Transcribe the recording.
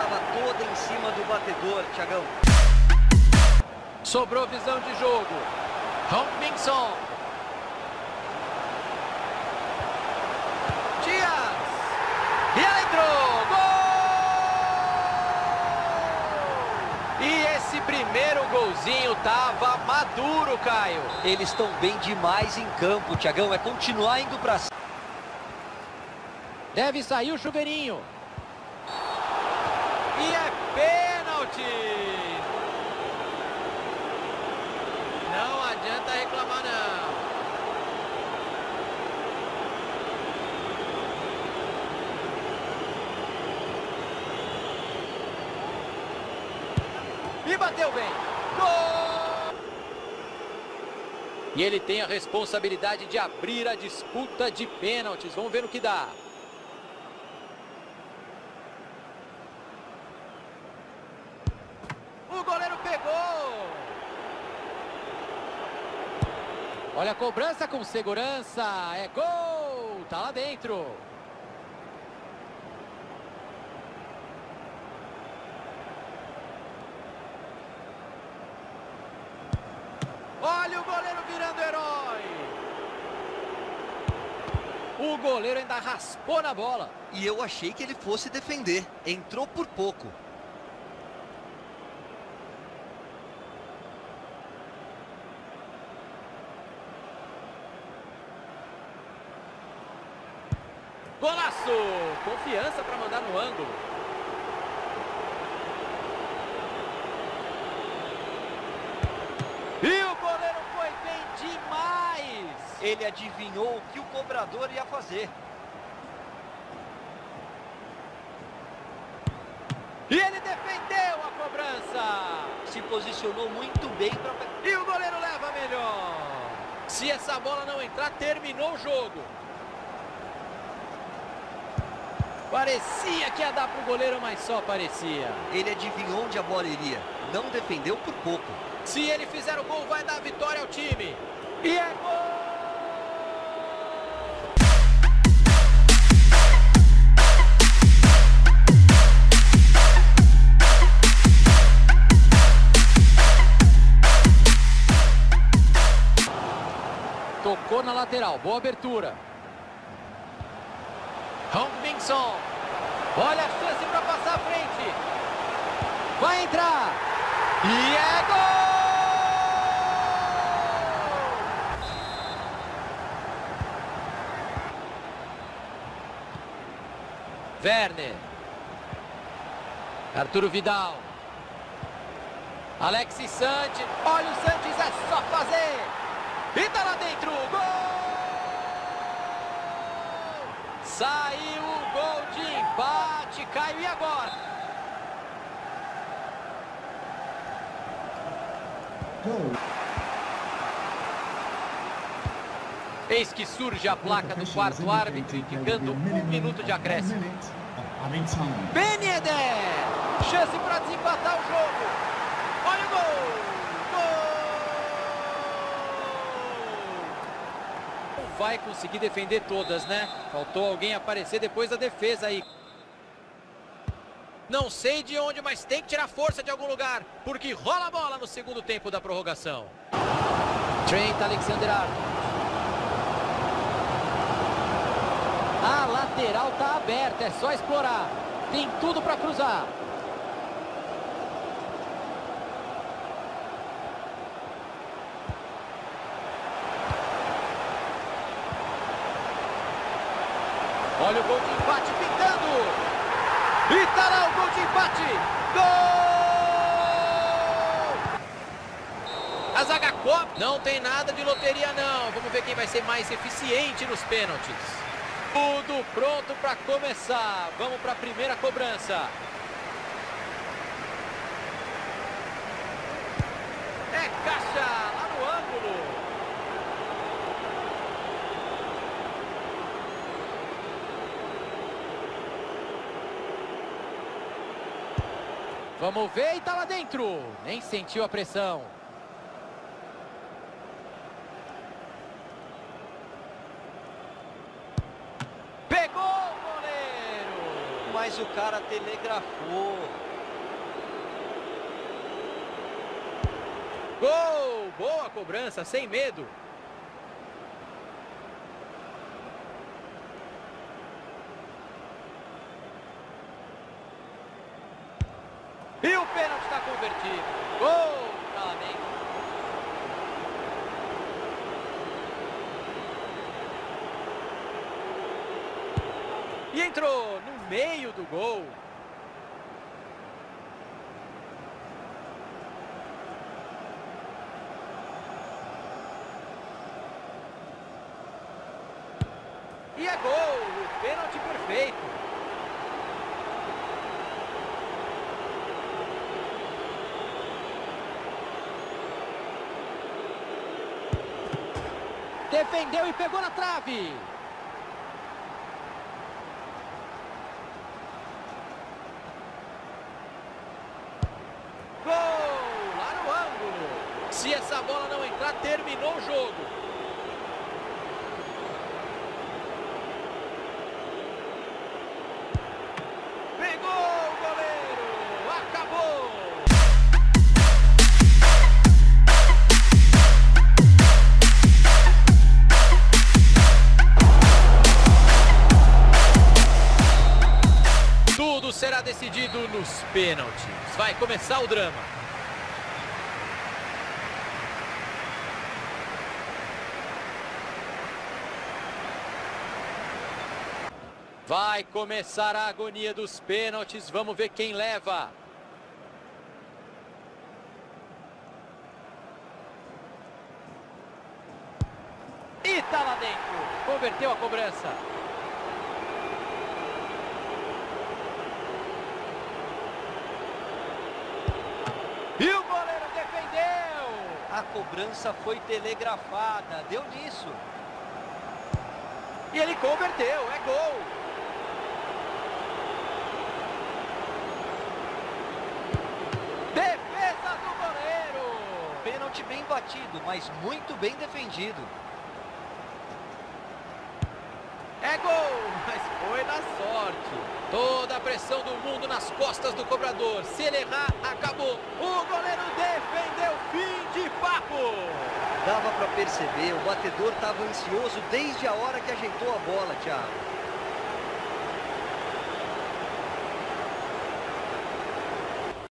estava toda em cima do batedor, Thiagão. Sobrou visão de jogo. Heung-min Son. Dias. E ela entrou. Gol! E esse primeiro golzinho tava maduro, Caio. Eles estão bem demais em campo, Thiagão. É continuar indo pra cima. Deve sair o chuveirinho. E é pênalti. Não adianta reclamar, não. E bateu bem. Gol! E ele tem a responsabilidade de abrir a disputa de pênaltis. Vamos ver no que dá. O goleiro pegou. Olha a cobrança com segurança. É gol. Tá lá dentro. Olha o goleiro virando herói. O goleiro ainda raspou na bola. E eu achei que ele fosse defender. Entrou por pouco. Golaço! Confiança para mandar no ângulo. E o goleiro foi bem demais! Ele adivinhou o que o cobrador ia fazer. E ele defendeu a cobrança! Se posicionou muito bem para... E o goleiro leva melhor! Se essa bola não entrar, terminou o jogo. Parecia que ia dar pro goleiro, mas só parecia. Ele adivinhou onde a bola iria. Não defendeu por pouco. Se ele fizer o gol, vai dar vitória ao time. E é gol! Tocou na lateral, boa abertura. Heung-min Son. Olha a chance para passar à frente. Vai entrar. E é gol! Werner. Arturo Vidal. Alexis Sanches. Olha o Sanches, é só fazer. E tá lá dentro. Gol! Saiu o gol de empate, Caio, e agora? Gol. Eis que surge a placa do quarto árbitro, indicando 1 minuto de acréscimo. Ben Yedder! Chance para desempatar o jogo. Olha o gol! Vai conseguir defender todas, né? Faltou alguém aparecer depois da defesa aí. Não sei de onde, mas tem que tirar força de algum lugar, porque rola a bola no segundo tempo da prorrogação. Trent Alexander-Arnold. A lateral tá aberta, é só explorar. Tem tudo para cruzar. Olha o gol de empate pintando. E tá lá o gol de empate. Gol! A zaga Copa não tem nada de loteria, não. Vamos ver quem vai ser mais eficiente nos pênaltis. Tudo pronto para começar. Vamos para a primeira cobrança. É caixa lá no ângulo. Vamos ver, e tá lá dentro. Nem sentiu a pressão. Pegou o goleiro. Mas Mas o cara telegrafou. Gol! Boa cobrança, sem medo. E o pênalti está convertido. Gol! Flamengo. E entrou no meio do gol. E é gol, o pênalti perfeito. Defendeu e pegou na trave. Gol! Lá no ângulo. Se essa bola não entrar, terminou o jogo. Pegou o goleiro. Acabou. Tudo será decidido nos pênaltis. Vai começar o drama. Vai começar a agonia dos pênaltis. Vamos ver quem leva. E tá lá dentro. Converteu a cobrança. E o goleiro defendeu. A cobrança foi telegrafada. Deu nisso. E ele converteu. É gol. Defesa do goleiro. Pênalti bem batido, mas muito bem defendido. É gol, mas foi na sorte. Toda a pressão do mundo nas costas do cobrador. Se ele errar, acabou. O goleiro defendeu. Fim de papo. Dava para perceber, o batedor estava ansioso desde a hora que ajeitou a bola, Thiago.